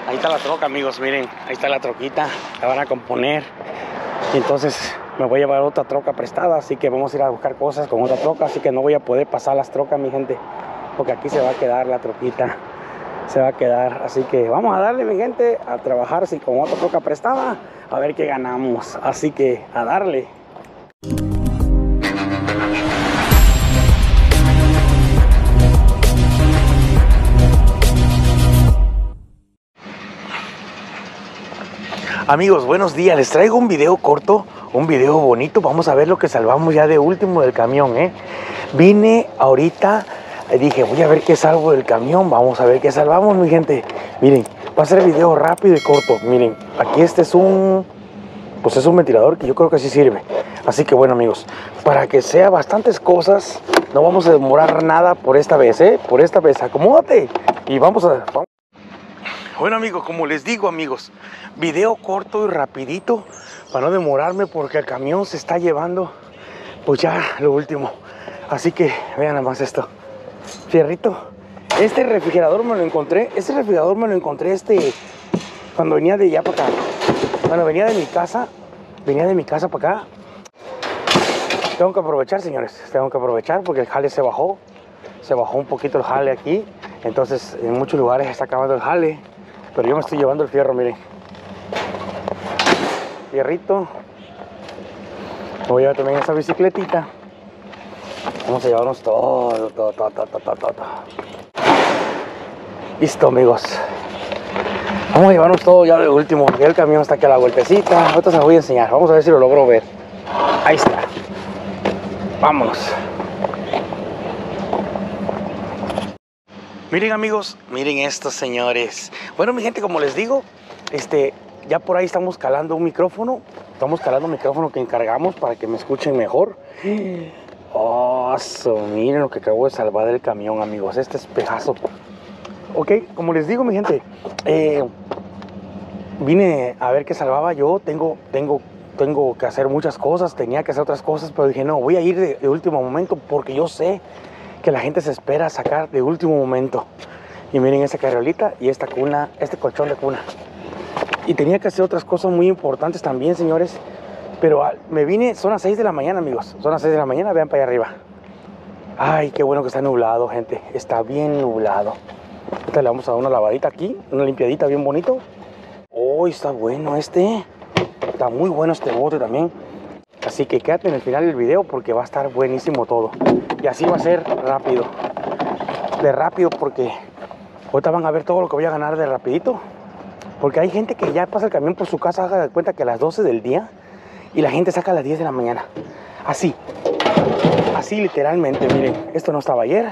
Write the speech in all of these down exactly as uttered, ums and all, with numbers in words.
Ahí está la troca, amigos, miren, ahí está la troquita, la van a componer. Y entonces me voy a llevar otra troca prestada, así que vamos a ir a buscar cosas con otra troca, así que no voy a poder pasar las trocas, mi gente, porque aquí se va a quedar la troquita, se va a quedar. Así que vamos a darle, mi gente, a trabajar así con otra troca prestada, a ver qué ganamos. Así que a darle. Amigos, buenos días, les traigo un video corto, un video bonito. Vamos a ver lo que salvamos ya de último del camión, ¿eh? Vine ahorita, dije, voy a ver qué salvo del camión, vamos a ver qué salvamos, mi gente. Miren, va a ser video rápido y corto. Miren, aquí este es un, pues es un ventilador que yo creo que sí sirve. Así que bueno, amigos, para que sea bastantes cosas, no vamos a demorar nada por esta vez, ¿eh? Por esta vez, acomódate y vamos a... Vamos. Bueno, amigos, como les digo, amigos, video corto y rapidito para no demorarme porque el camión se está llevando pues ya lo último. Así que vean nada más esto. Fierrito. Este refrigerador me lo encontré, este refrigerador me lo encontré este cuando venía de allá para acá. Bueno, venía de mi casa, venía de mi casa para acá. Tengo que aprovechar, señores, tengo que aprovechar porque el jale se bajó. Se bajó un poquito el jale aquí. Entonces en muchos lugares está acabando el jale. Pero yo me estoy llevando el fierro, miren. Fierrito. Voy a llevar también esta bicicletita. Vamos a llevarnos todo, todo, todo, todo, todo, todo. Listo, amigos. Vamos a llevarnos todo ya de último. Ya el camión está aquí a la vueltecita. Ahorita se los voy a enseñar. Vamos a ver si lo logro ver. Ahí está. Vámonos. Miren, amigos, miren estos señores. Bueno, mi gente, como les digo, este, ya por ahí estamos calando un micrófono. Estamos calando un micrófono que encargamos para que me escuchen mejor. Oh, so, miren lo que acabo de salvar del camión, amigos. Este espejazo. Ok, como les digo, mi gente, eh, vine a ver qué salvaba yo. Tengo, tengo, tengo que hacer muchas cosas. Tenía que hacer otras cosas, pero dije, no, voy a ir de, de último momento porque yo sé que la gente se espera a sacar de último momento. Y miren esa carriolita y esta cuna, este colchón de cuna. Y tenía que hacer otras cosas muy importantes también, señores. Pero me vine, son las seis de la mañana, amigos. Son las seis de la mañana, vean para allá arriba. Ay, qué bueno que está nublado, gente. Está bien nublado. Ahorita le vamos a dar una lavadita aquí, una limpiadita bien bonito. Oh, está bueno este. Está muy bueno este bote también. Así que quédate en el final del video porque va a estar buenísimo todo. Y así va a ser rápido. De rápido porque ahorita van a ver todo lo que voy a ganar de rapidito. Porque hay gente que ya pasa el camión por su casa, haga de cuenta que a las doce del día. Y la gente saca a las diez de la mañana. Así. Así literalmente, miren. Esto no estaba ayer.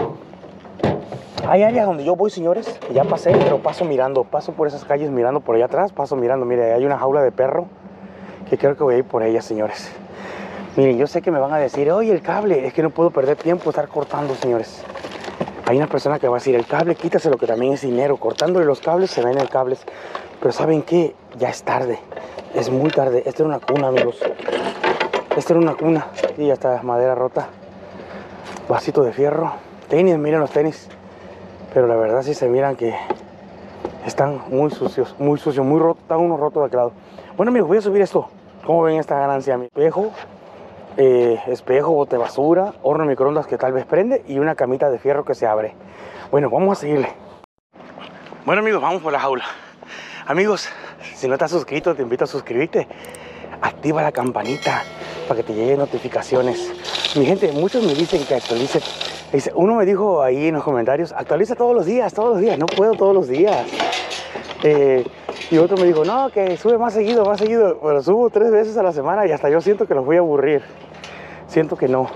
Hay áreas donde yo voy, señores, que ya pasé, pero paso mirando. Paso por esas calles mirando por allá atrás. Paso mirando, mire, hay una jaula de perro que creo que voy a ir por ella, señores. Miren, yo sé que me van a decir, oye, el cable, es que no puedo perder tiempo estar cortando, señores. Hay una persona que va a decir, el cable, quítaselo, que también es dinero. Cortándole los cables, se ven el cables. Pero ¿saben qué? Ya es tarde. Es muy tarde. Esta era una cuna, amigos. Esta era una cuna. Y ya está madera rota. Vasito de fierro. Tenis, miren los tenis. Pero la verdad sí se miran que están muy sucios, muy sucios, muy rotos. Están unos rotos de aquel lado. Bueno, amigos, voy a subir esto. ¿Cómo ven esta ganancia? Mi espejo, eh, espejo, bote de basura, horno de microondas que tal vez prende y una camita de fierro que se abre. Bueno, vamos a seguirle. Bueno, amigos, vamos por la jaula. Amigos, si no estás suscrito, te invito a suscribirte. Activa la campanita para que te lleguen notificaciones. Mi gente, muchos me dicen que actualice. Uno me dijo ahí en los comentarios, actualiza todos los días, todos los días. No puedo todos los días. Eh... Y otro me dijo, no, que sube más seguido, más seguido. Pero subo tres veces a la semana y hasta yo siento que los voy a aburrir. Siento que no.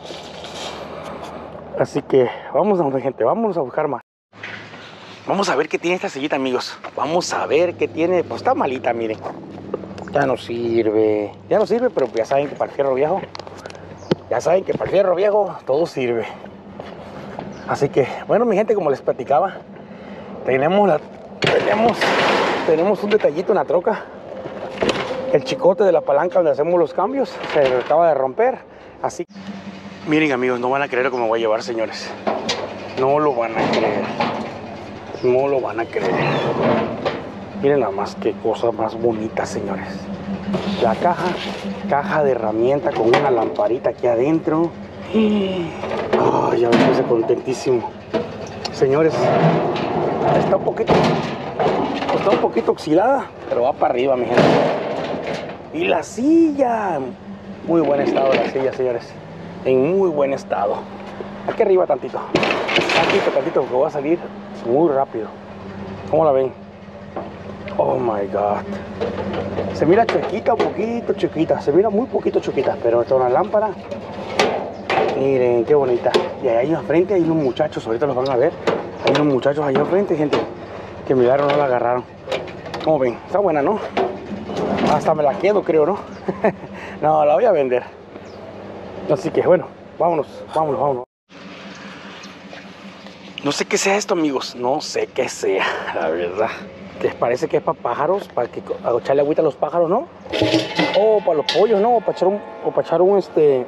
Así que vamos, gente, vamos a buscar más. Vamos a ver qué tiene esta sillita, amigos. Vamos a ver qué tiene. Pues está malita, miren. Ya no sirve. Ya no sirve, pero ya saben que para el fierro viejo. Ya saben que para el fierro viejo todo sirve. Así que, bueno, mi gente, como les platicaba, tenemos la... Tenemos... Tenemos un detallito en la troca. El chicote de la palanca donde hacemos los cambios se acaba de romper. Así. Miren, amigos, no van a creer lo que me voy a llevar, señores. No lo van a creer. No lo van a creer. Miren nada más qué cosa más bonita, señores. La caja, caja de herramienta con una lamparita aquí adentro. Oh, ya me puse contentísimo. Señores, está un poquito, está un poquito oxidada, pero va para arriba, mi gente. Y la silla, muy buen estado la silla, señores. En muy buen estado. Aquí arriba tantito. Tantito, tantito, porque va a salir muy rápido. ¿Cómo la ven? Oh my God. Se mira chiquita, un poquito chiquita. Se mira muy poquito chiquita, pero esta es una lámpara. Miren, qué bonita. Y ahí enfrente hay unos muchachos, ahorita los van a ver. Hay unos muchachos ahí enfrente, gente, que miraron, no la agarraron. ¿Cómo ven? Está buena, ¿no? Hasta me la quedo, creo, ¿no? No, la voy a vender. Así que, bueno, vámonos, vámonos, vámonos. No sé qué sea esto, amigos. No sé qué sea, la verdad. Les parece que es para pájaros, para que a echarle agüita a los pájaros, ¿no? O para los pollos, ¿no? O para echar un, o para echar un, este...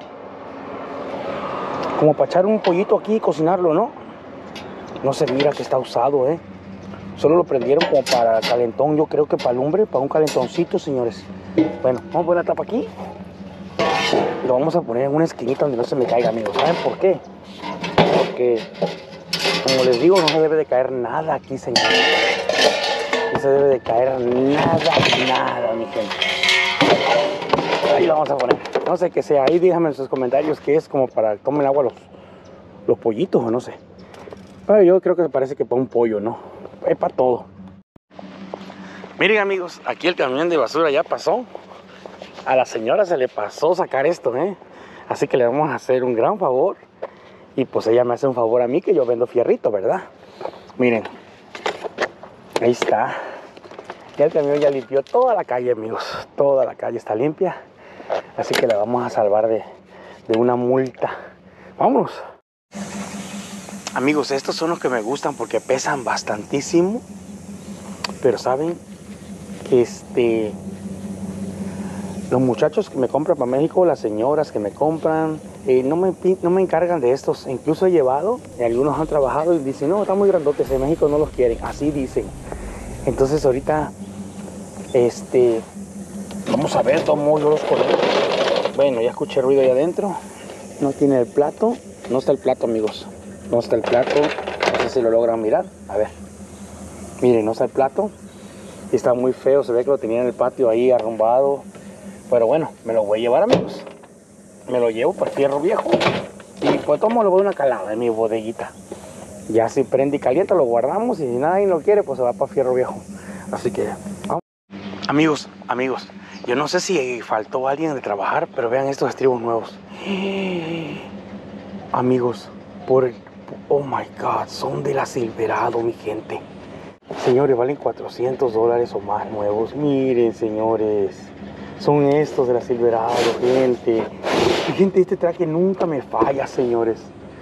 como para echar un pollito aquí y cocinarlo, ¿no? No se mira que está usado, ¿eh? Solo lo prendieron como para calentón, yo creo que para lumbre, para un calentoncito, señores. Bueno, vamos a poner la tapa aquí. Lo vamos a poner en una esquinita donde no se me caiga, amigos. ¿Saben por qué? Porque, como les digo, no se debe de caer nada aquí, señores. No se debe de caer nada, nada, mi gente. Ahí lo vamos a poner. No sé qué sea. Ahí díganme en sus comentarios que es como para que tomen agua los, los pollitos o no sé. Pero yo creo que parece que para un pollo, ¿no? Es para todo. Miren, amigos, aquí el camión de basura ya pasó. A la señora se le pasó sacar esto, ¿eh? Así que le vamos a hacer un gran favor. Y pues ella me hace un favor a mí, que yo vendo fierrito, ¿verdad? Miren. Ahí está. Ya el camión ya limpió toda la calle, amigos. Toda la calle está limpia. Así que la vamos a salvar de, de una multa. Vámonos. Amigos, estos son los que me gustan porque pesan bastantísimo. Pero saben que este... los muchachos que me compran para México, las señoras que me compran, eh, no, me, no me encargan de estos. Incluso he llevado, y algunos han trabajado y dicen, no, están muy grandotes, en México no los quieren. Así dicen. Entonces ahorita, este, vamos a ver cómo yo los conozco. Bueno, ya escuché ruido ahí adentro. No tiene el plato. No está el plato, amigos. No está el plato. No sé si lo logran mirar. A ver. Miren, no está el plato. Y está muy feo. Se ve que lo tenía en el patio ahí arrumbado. Pero bueno, me lo voy a llevar, amigos. Me lo llevo para Fierro Viejo. Y pues tomo, le voy a una calada en mi bodeguita. Ya si prende y calienta, lo guardamos. Y si nadie lo quiere, pues se va para Fierro Viejo. Así que vamos. Amigos, amigos. Yo no sé si faltó alguien de trabajar, pero vean estos estribos nuevos. Amigos, por el... oh my God, son de la Silverado, mi gente. Señores, valen cuatrocientos dólares o más nuevos. Miren, señores. Son estos de la Silverado, gente. Y gente, este traje nunca me falla, señores.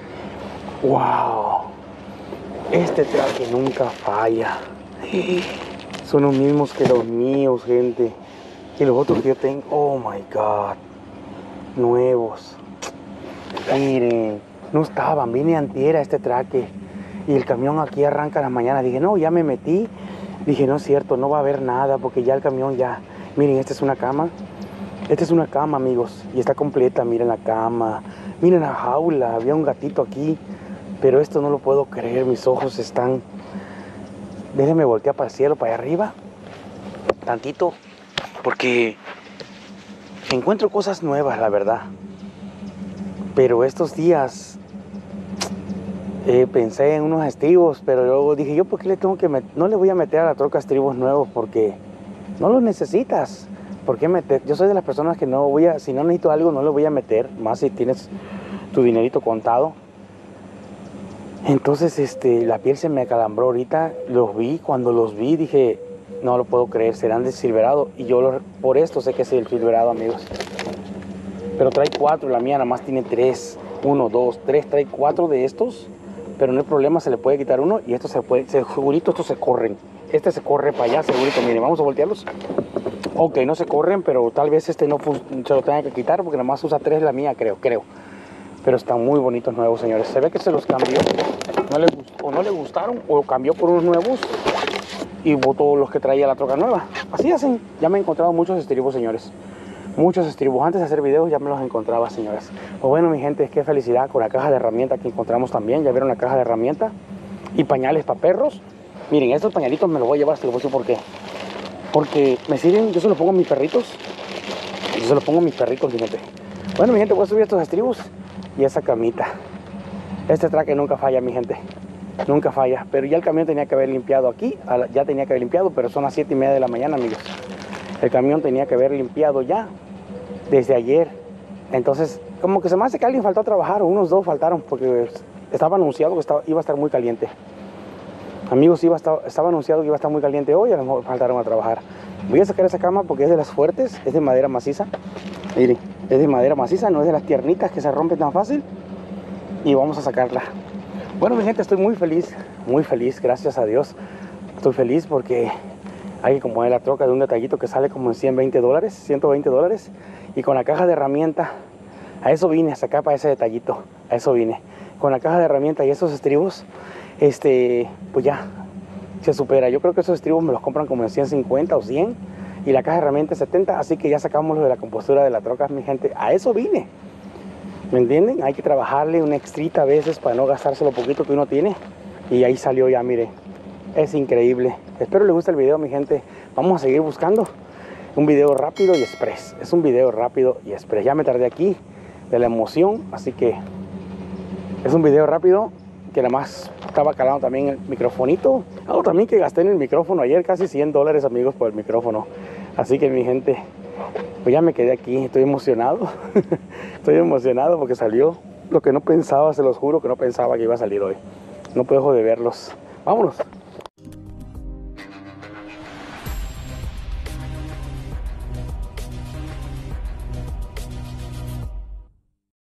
Wow. Este traje nunca falla. Son los mismos que los míos, gente. Y los otros que yo tengo, oh my God, nuevos. Miren, no estaban, vine antier a este traque. Y el camión aquí arranca a la mañana. Dije, no, ya me metí. Dije, no es cierto, no va a haber nada porque ya el camión ya... Miren, esta es una cama. Esta es una cama, amigos. Y está completa, miren la cama. Miren la jaula, había un gatito aquí. Pero esto no lo puedo creer, mis ojos están... Déjenme voltear para el cielo, para allá arriba. Tantito. Porque encuentro cosas nuevas, la verdad. Pero estos días eh, pensé en unos estribos, pero luego dije, yo por qué le tengo que meter, no le voy a meter a la troca estribos nuevos porque no los necesitas. ¿Por qué meter? Yo soy de las personas que no voy a, si no necesito algo, no lo voy a meter, más si tienes tu dinerito contado. Entonces, este, la piel se me acalambró ahorita, los vi, cuando los vi dije, no lo puedo creer, serán de Silverado. Y yo lo, por esto sé que es el Silverado, amigos. Pero trae cuatro, la mía nada más tiene tres. Uno, dos, tres, trae cuatro de estos. Pero no hay problema, se le puede quitar uno y esto se puede, segurito estos se corren. Este se corre para allá, segurito, miren, vamos a voltearlos. Ok, no se corren, pero tal vez este no se lo tenga que quitar porque nada más usa tres la mía, creo, creo. Pero están muy bonitos nuevos, señores. Se ve que se los cambió. No le gustó, o no le gustaron, o cambió por unos nuevos. y botó los que traía la troca nueva. Así hacen. Ya me he encontrado muchos estribos, señores. Muchos estribos. Antes de hacer videos ya me los encontraba, señores. Pues bueno, mi gente, qué felicidad con la caja de herramientas que encontramos también. Ya vieron la caja de herramientas. Y pañales para perros. Miren, estos pañalitos me los voy a llevar, se los voy a decir por qué. Porque me sirven, yo se los pongo a mis perritos. Yo se los pongo a mis perritos, mi gente. Bueno, mi gente, voy a subir estos estribos y esa camita. Este traque nunca falla, mi gente. Nunca falla. Pero ya el camión tenía que haber limpiado aquí. Ya tenía que haber limpiado, pero son las siete y media de la mañana, amigos. El camión tenía que haber limpiado ya desde ayer. Entonces, como que se me hace que alguien faltó a trabajar, o unos dos faltaron, porque estaba anunciado que estaba, iba a estar muy caliente. Amigos, iba a estar, estaba anunciado que iba a estar muy caliente hoy, a lo mejor faltaron a trabajar. Voy a sacar esa cama porque es de las fuertes, es de madera maciza. Miren, es de madera maciza, no es de las tiernitas que se rompen tan fácil. Y vamos a sacarla. Bueno, mi gente, estoy muy feliz, muy feliz, gracias a Dios. Estoy feliz porque hay que acomodar la troca de un detallito que sale como en ciento veinte dólares, ciento veinte dólares. Y con la caja de herramientas, a eso vine, a sacar para ese detallito, a eso vine. Con la caja de herramientas y esos estribos, este, pues ya, se supera. Yo creo que esos estribos me los compran como en ciento cincuenta o cien. Y la caja de herramientas setenta, así que ya sacamos lo de la compostura de la troca, mi gente. A eso vine. ¿Me entienden? Hay que trabajarle una extrita a veces para no gastarse lo poquito que uno tiene. Y ahí salió ya, mire. Es increíble. Espero les guste el video, mi gente. Vamos a seguir buscando un video rápido y express. Es un video rápido y express. Ya me tardé aquí de la emoción, así que es un video rápido que nada más estaba calando también el microfonito. Algo también que gasté en el micrófono ayer, casi cien dólares, amigos, por el micrófono. Así que, mi gente, pues ya me quedé aquí. Estoy emocionado. Estoy emocionado porque salió lo que no pensaba, se los juro que no pensaba que iba a salir hoy. No puedo dejar de verlos. Vámonos.